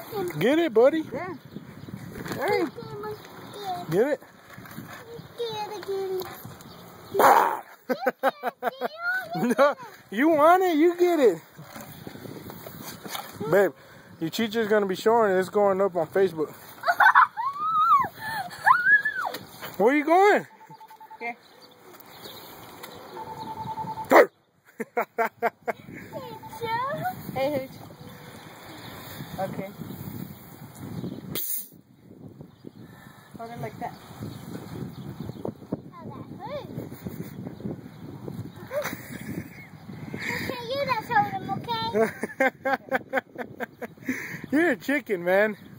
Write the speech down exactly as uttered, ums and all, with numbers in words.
Get it, buddy. Yeah. Hurry. Get it. No, you want it, you get it. Babe, your teacher's gonna be showing it. It's going up on Facebook. Where are you going? Okay. Hey, Hooch. Okay. Hold it like that. You're a chicken, man.